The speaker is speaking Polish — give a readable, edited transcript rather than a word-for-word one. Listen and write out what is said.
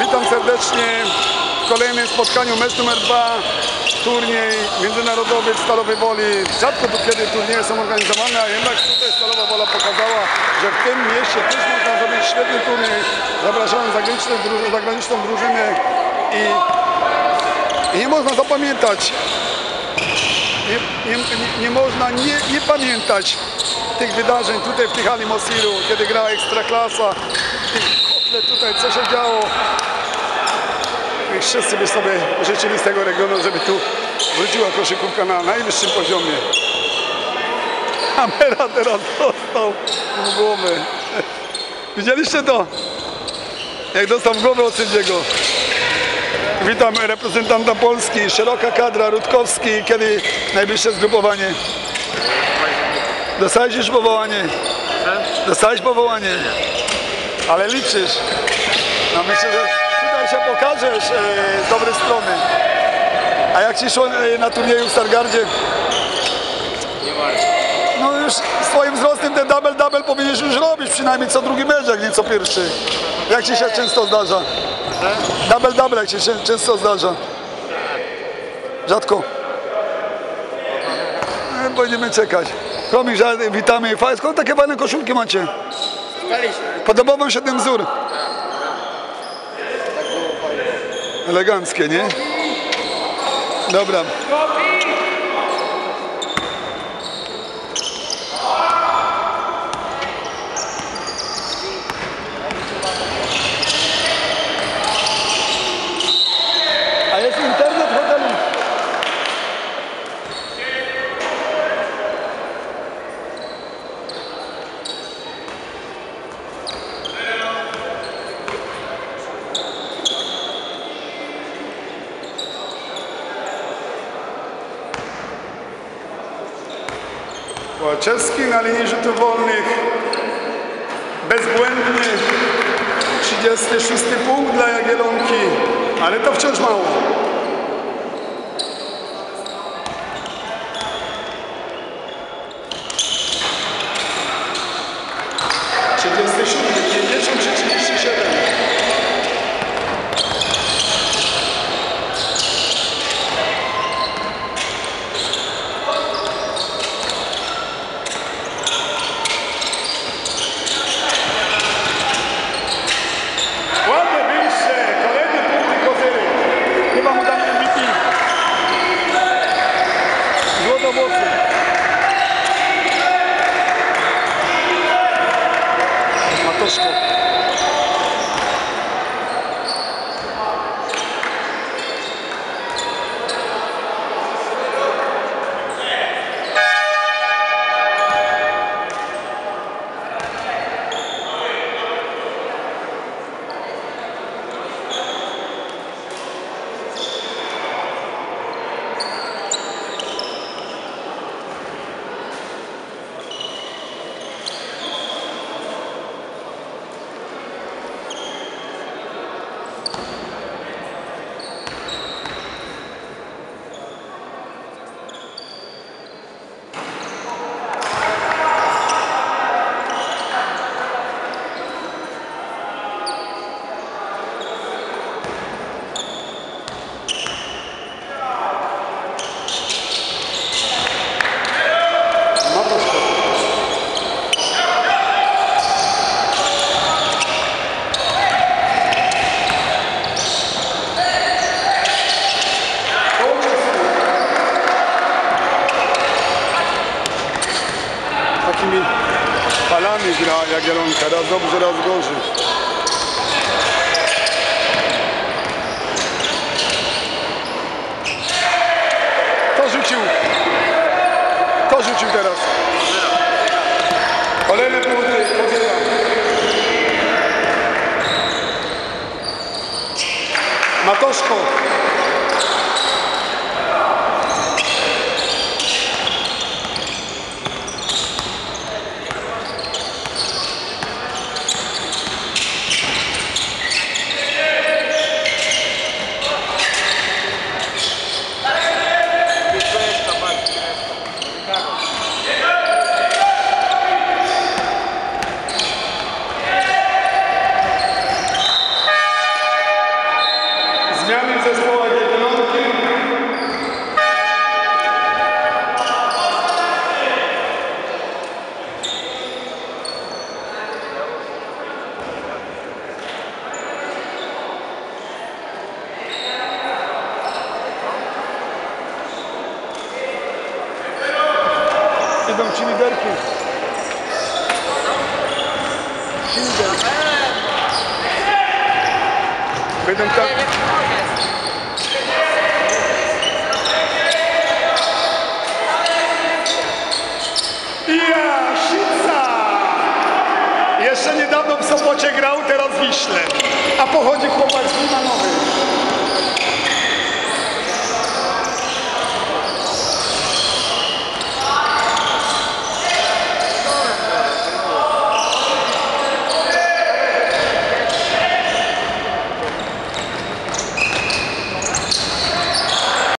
Witam serdecznie w kolejnym spotkaniu, mecz numer 2, turniej międzynarodowy w Stalowej Woli. Rzadko tu kiedy turnieje są organizowane, a jednak tutaj Stalowa Wola pokazała, że w tym mieście też można zrobić świetny turniej, zapraszając zagraniczną drużynę i nie można zapamiętać, nie można nie pamiętać tych wydarzeń tutaj w tych hali Mosiru, kiedy grała Ekstraklasa, tutaj co się działo. I wszyscy by sobie życzyli z tego regionu, żeby tu wróciła koszykówka na najwyższym poziomie. Kamera teraz dostał w głowę. Widzieliście to? Jak dostał w głowę od sędziego. Witam reprezentanta Polski, szeroka kadra, Rutkowski. Kiedy najbliższe zgrupowanie? Dostałeś już powołanie? Dostałeś powołanie? Ale liczysz. No myślę, że tutaj się pokażesz z dobrej strony. A jak ci szło na turnieju w Stargardzie? Nie bardzo. No już swoim wzrostem ten double powinieneś już robić, przynajmniej co drugi mecz, jak nie co pierwszy. Jak ci się często zdarza? Double jak ci się często zdarza? Rzadko. Będziemy czekać. Kromik, witamy. Skąd takie fajne koszulki macie? Podobał wam się ten wzór? Eleganckie, nie? Dobra. A jest internet w hotelu? Łaczewski na linii rzutów wolnych, bezbłędny, 36 punkt dla Jagiellonki, ale to wciąż mało. Matoszko. Falami gra Jagiellonka, raz dobrze, raz gorzej. Kto rzucił teraz? Kolejne punkty, podzielam. Matoszko. Będą tam... Jaszyca! Jeszcze niedawno w Sopocie grał, teraz w Wiśle. A pochodzi chłopak z Limanowa.